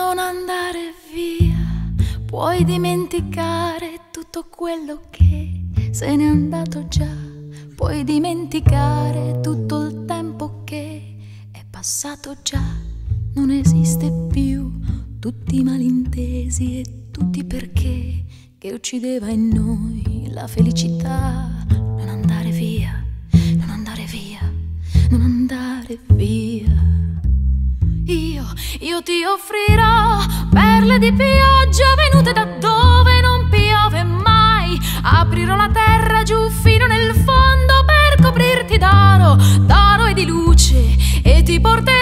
Non andare via, puoi dimenticare tutto quello che se n'è andato già. Puoi dimenticare tutto il tempo che è passato già. Non esiste più tutti i malintesi e tutti i perché che uccideva in noi la felicità. Non andare via, non andare via, non andare via. Io ti offrirò perle di pioggia venute da dove non piove mai. Aprirò la terra giù fino nel fondo per coprirti d'oro, d'oro e di luce, e ti porterò